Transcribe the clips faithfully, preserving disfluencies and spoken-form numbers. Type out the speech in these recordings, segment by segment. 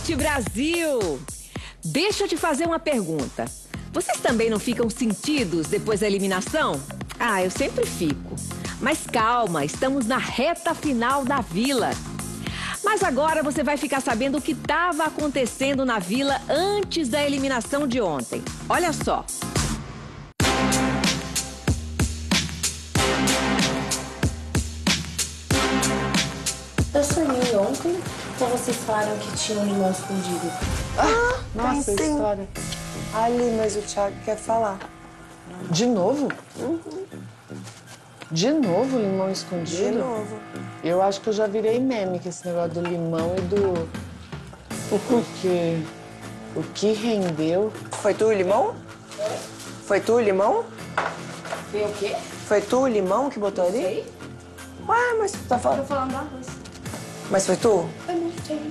Norte, Brasil! Deixa eu te fazer uma pergunta. Vocês também não ficam sentidos depois da eliminação? Ah, eu sempre fico. Mas calma, estamos na reta final da Vila. Mas agora você vai ficar sabendo o que estava acontecendo na Vila antes da eliminação de ontem. Olha só. Eu sonhei ontem, ou vocês falaram que tinha um limão escondido? Ah, nossa, história. Ali, mas o Thiago quer falar. De novo? Uhum. De novo limão escondido? De novo. Eu acho que eu já virei meme com esse negócio do limão e do... Porque o que rendeu... Foi tu o limão? Foi tu o limão? Foi o quê? Foi tu o limão que botou ali? Sei. Ué, mas tu tá falando... Tô falando do arroz. Mas foi tu? Eu não sei.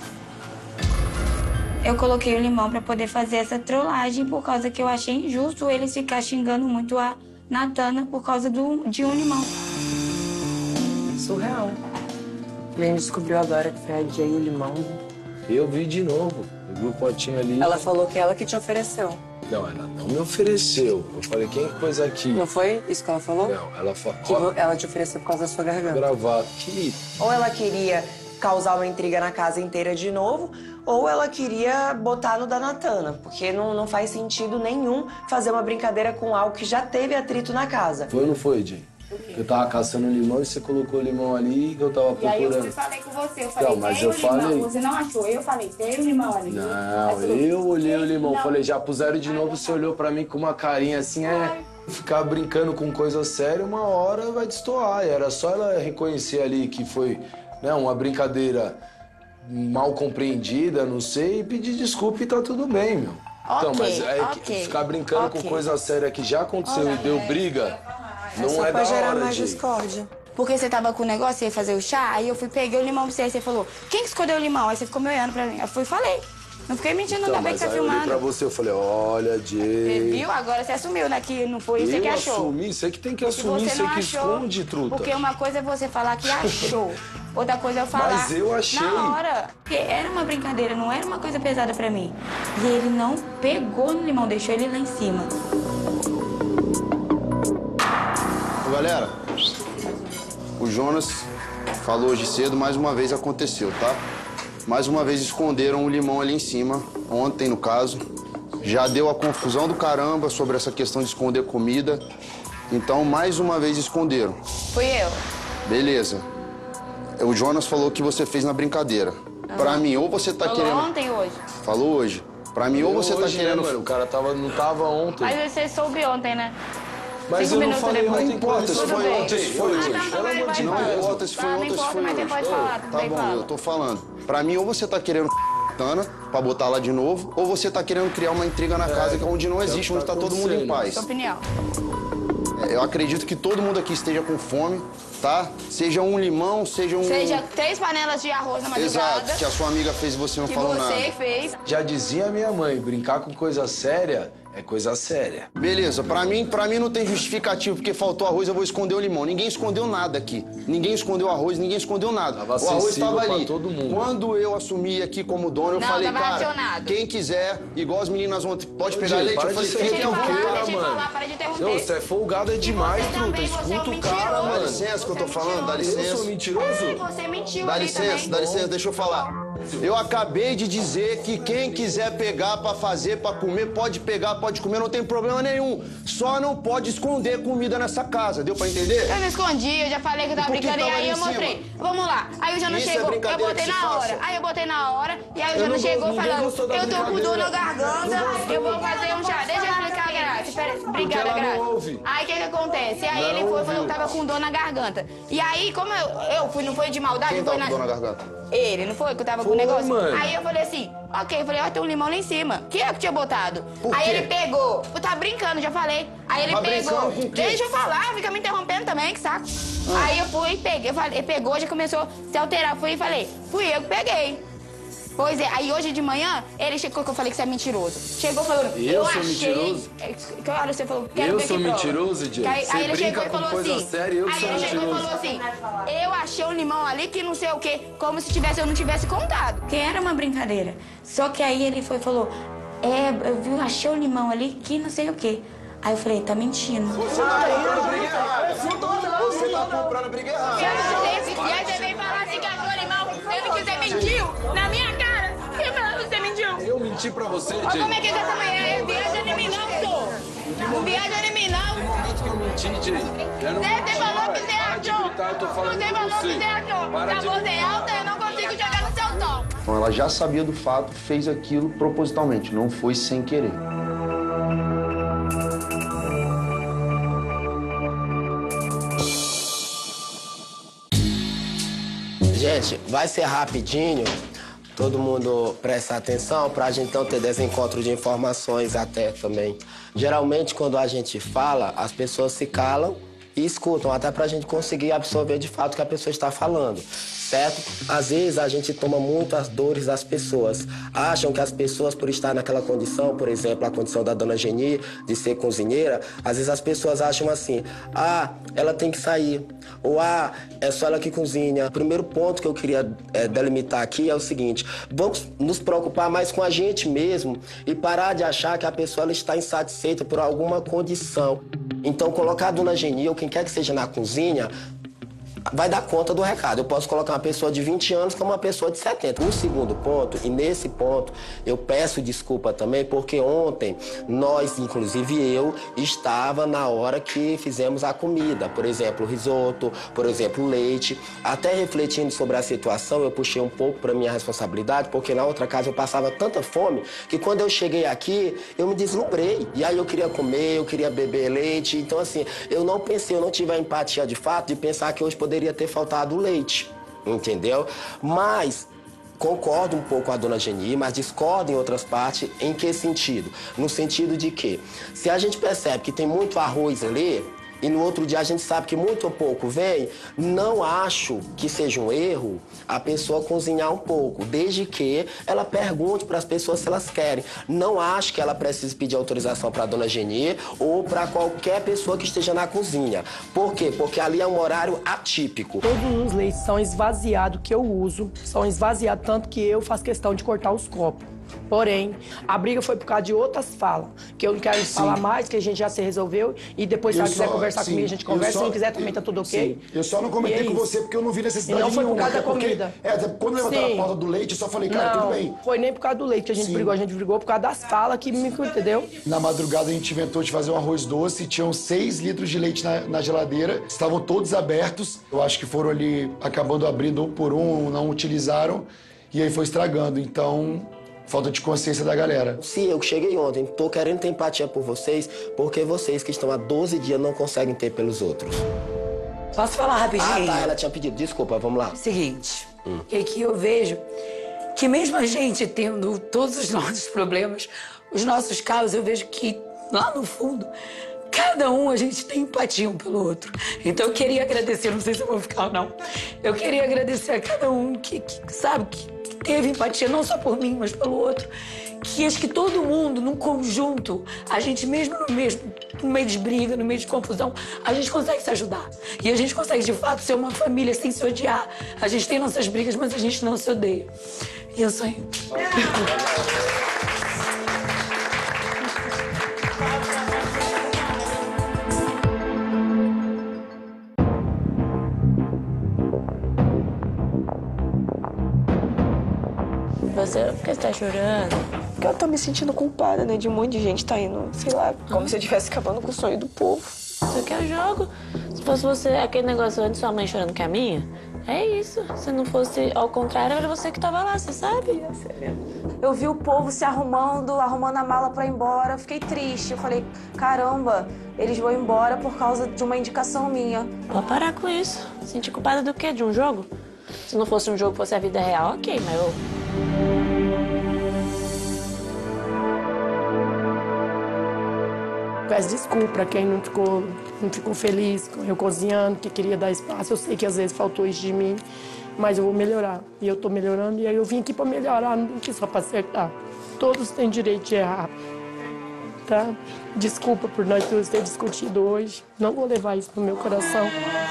Eu coloquei o limão pra poder fazer essa trollagem por causa que eu achei injusto eles ficar xingando muito a Natana por causa do, de um limão. Surreal. A gente descobriu agora que foi a Jay o limão. Eu vi de novo. Eu vi o potinho ali. Ela falou que ela que te ofereceu. Não, ela não me ofereceu. Eu falei, quem pôs aqui? Não foi isso que ela falou? Não, ela falou... Que vo- ela te ofereceu por causa da sua garganta. Gravar aqui. Ou ela queria causar uma intriga na casa inteira de novo, ou ela queria botar no da Natana, porque não, não faz sentido nenhum fazer uma brincadeira com algo que já teve atrito na casa. Foi ou não foi, Jay? Eu tava caçando limão e você colocou o limão ali que eu tava procurando. E aí eu fui, falei com você, eu falei, Não, mas tem eu o limão. falei- Você não achou, eu falei, tem o limão ali. Não, eu olhei o limão, falei, já puseram de novo, você olhou pra mim com uma carinha assim, é... Ficar brincando com coisa séria, uma hora vai destoar. E era só ela reconhecer ali que foi, né, uma brincadeira mal compreendida, não sei, e pedir desculpa e tá tudo bem, meu. Então, Ok, mas é que ok, ficar brincando ok. com coisa séria que já aconteceu e deu briga, não Só é pra da gerar hora, mais Jay. discórdia. Porque você tava com o negócio, você ia fazer o chá, aí eu fui, peguei o limão pra você, aí você falou, quem que escolheu o limão? Aí você ficou me olhando pra mim. Eu fui e falei. Não fiquei mentindo, Então, ainda bem mas que tá aí eu olhei filmando. pra você, eu falei, olha, Você Jay... viu? Agora você assumiu, né? Que não foi isso Eu que achou. assumi, você que tem que Se assumir, você você não que achou, esconde, truta. Porque uma coisa é você falar que achou, outra coisa é eu falar Mas eu achei. na hora. Porque era uma brincadeira, não era uma coisa pesada pra mim. E ele não pegou no limão, deixou ele lá em cima. Ô, galera, o Jonas falou hoje cedo, mais uma vez aconteceu, tá? Mais uma vez esconderam o limão ali em cima, ontem no caso. Já deu a confusão do caramba sobre essa questão de esconder comida. Então, mais uma vez esconderam. Fui eu. Beleza. O Jonas falou que você fez na brincadeira. Pra mim, ou você tá Falou querendo... ontem ou hoje? Falou hoje. Pra mim, ou você tá Hoje, né, querendo... mano? O cara tava, não tava ontem. Mas você soube ontem, né? Mas Cinco eu não minutos falei depois. ontem. Não importa se Tudo foi bem. ontem, se foi Ah, hoje. tá, então vai, vai, Não vai. importa se foi Tá, não ontem, se importa, foi mas hoje. você pode falar, tudo Tá bem, bom, fala. eu tô falando. Pra mim, ou você tá querendo Tana pra botar lá de novo, ou você tá querendo criar uma intriga na casa que é onde não existe, tá onde tá todo mundo em acontecendo. paz. Sua opinião. Eu acredito que todo mundo aqui esteja com fome, tá? Seja um limão, seja um... Seja três panelas de arroz na madrugada. Exato, que a sua amiga fez e você não Que falou você nada. fez. Já dizia minha mãe, brincar com coisa séria é coisa séria. Beleza, pra mim, pra mim não tem justificativo, porque faltou arroz, eu vou esconder o limão. Ninguém escondeu nada aqui. Ninguém escondeu arroz, ninguém escondeu nada. Tava o arroz acessível tava pra ali. todo mundo. Quando eu assumi aqui como dono, eu Não, falei, tava cara, racionado. quem quiser, igual as meninas ontem, pode Ô, pegar Jay, leite. para Eu falei, de ser fique à Deixa ele falar, vontade. deixa ele mano. falar, para de interromper. Ô, você é folgado é demais, você truta. também, você é um Escuta o cara, mentiroso. Dá mano. licença que eu tô Você é falando, dá mentiroso. Eu licença. sou mentiroso? Ai, você mentiu Dá ali licença, também. dá licença, deixa eu falar. Eu acabei de dizer que quem quiser pegar pra fazer, pra comer, pode pegar, pode comer, não tem problema nenhum. Só não pode esconder comida nessa casa, deu pra entender? Eu não escondi, eu já falei que eu tava E por que brincando e tava aí ali eu em cima? mostrei. Vamos lá. Aí o Jano Isso é chegou, eu brincadeira botei que se na faça. hora. Aí eu botei na hora e aí o Eu Jano não chegou gosto- ninguém falando, gostou da eu tô com dor na brincadeira. garganta, eu vou fazer um chá. Deixa eu explicar a Graça. Espera, obrigada, ela não Graça. ouve. Aí o que que acontece? Aí Não ele foi e falou ouviu. que tava com dor na garganta. E aí, como eu, eu fui, não foi de maldade, Quem foi tá com dor na garganta? Ele, não foi? Que eu tava com o Foi, negócio? mano. Aí eu falei assim, ok, eu falei, ó, tem um limão lá em cima. Que eu que tinha botado? Por aí quê? ele pegou. Eu tava brincando, já falei. Aí ele Tá pegou. brincando com o quê? Deixa eu falar, fica me interrompendo também, que saco. Ah. Aí eu fui e peguei, eu falei, ele pegou, já começou a se alterar. Fui e falei, fui eu que peguei. Pois é, aí hoje de manhã, ele chegou que eu falei que você é mentiroso. Chegou falando, Eu eu sou achei... mentiroso? Que hora você falou, quero Eu ver sou que prova. mentiroso, Jay? Aí, Você aí ele chegou brinca e com falou coisa assim... séria, eu aí sou ele chegou e mentiroso. falou assim, eu achei um limão ali que não sei o quê, como se tivesse, eu não tivesse contado. Que era uma brincadeira. Só que aí ele foi e falou, é, eu vi, achei um limão ali que não sei o quê. Aí eu falei, tá mentindo. Você tá comprando briga errada. Você tá comprando briga errada. E aí você veio falar assim que achou limão, sendo que você mentiu na minha cara. Que você mentiu? Eu menti pra você, Jay? Olha como é que essa também é viagem de mim não, sou. Viagem de mim não. No momento que eu menti, Jay. Eu não Você menti, falou que vai. você Para de achou. gritar, eu tô falando Você com falou que você. você achou. Para A de voz é gritar. alta, eu não consigo jogar no seu tom. Então ela já sabia do fato, fez aquilo propositalmente, não foi sem querer. Gente, vai ser rapidinho. Todo mundo presta atenção pra gente não ter desencontro de informações até também. Geralmente, quando a gente fala, as pessoas se calam e escutam, até pra gente conseguir absorver de fato o que a pessoa está falando, certo? Às vezes a gente toma muito as dores das pessoas. Acham que as pessoas, por estar naquela condição, por exemplo, a condição da dona Geni, de ser cozinheira, às vezes as pessoas acham assim, ah, ela tem que sair, ou ah, é só ela que cozinha. O primeiro ponto que eu queria é, delimitar aqui é o seguinte, vamos nos preocupar mais com a gente mesmo e parar de achar que a pessoa ela está insatisfeita por alguma condição. Então, colocar a dona Geni ou quem quer que seja na cozinha vai dar conta do recado. Eu posso colocar uma pessoa de vinte anos como uma pessoa de setenta. Um segundo ponto, e nesse ponto eu peço desculpa também, porque ontem nós, inclusive eu, estava na hora que fizemos a comida. Por exemplo, risoto, por exemplo, leite. Até refletindo sobre a situação, eu puxei um pouco para minha responsabilidade, porque na outra casa eu passava tanta fome que quando eu cheguei aqui, eu me deslumbrei. E aí eu queria comer, eu queria beber leite. Então, assim, eu não pensei, eu não tive a empatia de fato de pensar que hoje poderia ter faltado leite, entendeu? Mas concordo um pouco com a dona Geni, mas discordo em outras partes. Em que sentido? No sentido de que, se a gente percebe que tem muito arroz ali, e no outro dia a gente sabe que muito ou pouco vem, não acho que seja um erro a pessoa cozinhar um pouco, desde que ela pergunte para as pessoas se elas querem. Não acho que ela precise pedir autorização para a dona Geni ou para qualquer pessoa que esteja na cozinha. Por quê? Porque ali é um horário atípico. Todos os leites são esvaziados que eu uso, são esvaziados tanto que eu faço questão de cortar os copos. Porém, a briga foi por causa de outras falas, que eu não quero sim. falar mais, que a gente já se resolveu, e depois se ela quiser conversar sim. comigo, a gente conversa, só, se não quiser também tá tudo ok. Sim. Eu só não comentei é com você porque eu não vi necessidade nenhuma. E não foi por causa da comida. Porque, é, quando levantaram a pauta do leite, eu só falei, cara, não, tudo bem. Foi nem por causa do leite que a gente sim. brigou, a gente brigou por causa das falas que me entendeu? Na madrugada a gente inventou de fazer um arroz doce, tinham seis litros de leite na, na geladeira, estavam todos abertos, eu acho que foram ali acabando abrindo um por um, não utilizaram, e aí foi estragando, então... Falta de consciência da galera. Sim, eu cheguei ontem, tô querendo ter empatia por vocês, porque vocês que estão há doze dias não conseguem ter pelos outros. Posso falar rapidinho? Ah, tá, ela tinha pedido. Desculpa, vamos lá. Seguinte, hum. que aqui eu vejo que mesmo a gente tendo todos os nossos problemas, os nossos casos, eu vejo que lá no fundo, cada um a gente tem empatia um pelo outro. Então eu queria agradecer, não sei se eu vou ficar ou não, eu queria agradecer a cada um que, que sabe, que teve empatia não só por mim, mas pelo outro. Que acho que todo mundo, num conjunto, a gente mesmo no, mesmo no meio de briga, no meio de confusão, a gente consegue se ajudar. E a gente consegue, de fato, ser uma família sem se odiar. A gente tem nossas brigas, mas a gente não se odeia. E eu sonho. Você, por que você tá chorando? Porque eu tô me sentindo culpada, né? De um monte de gente tá indo, sei lá, como hum. se eu estivesse acabando com o sonho do povo. Isso aqui é jogo. Se fosse você, aquele negócio antes, sua mãe chorando que é a minha, é isso. Se não fosse ao contrário, era você que tava lá, você sabe? Eu vi o povo se arrumando, arrumando a mala pra ir embora. Eu fiquei triste. Eu falei, caramba, eles vão embora por causa de uma indicação minha. Pode parar com isso. Sentir culpada do quê? De um jogo? Se não fosse um jogo, fosse a vida real, ok, mas eu... Peço desculpa pra quem não ficou, não ficou feliz com eu cozinhando, que queria dar espaço. Eu sei que às vezes faltou isso de mim, mas eu vou melhorar. E eu tô melhorando, e aí eu vim aqui pra melhorar, não vim aqui só pra acertar. Todos têm direito de errar, tá? Desculpa por nós todos ter discutido hoje. Não vou levar isso no meu coração.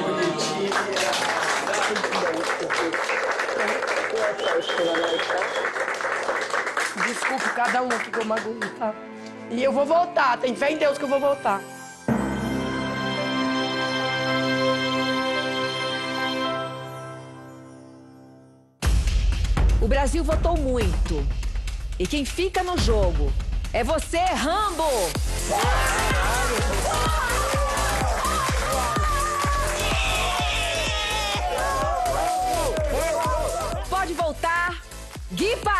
Desculpe cada um aqui que eu magoei, tá? E eu vou voltar, tem fé em Deus que eu vou voltar. O Brasil votou muito. E quem fica no jogo é você, Rambo! Pode voltar, Guipa!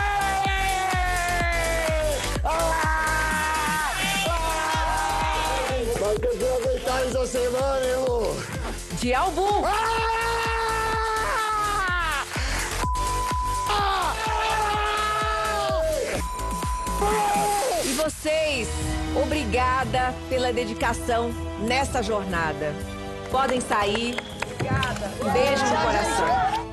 Mas que eu aguentar essa semana, irmão! De Album! E vocês, obrigada pela dedicação nessa jornada. Podem sair. Obrigada. Um beijo no coração.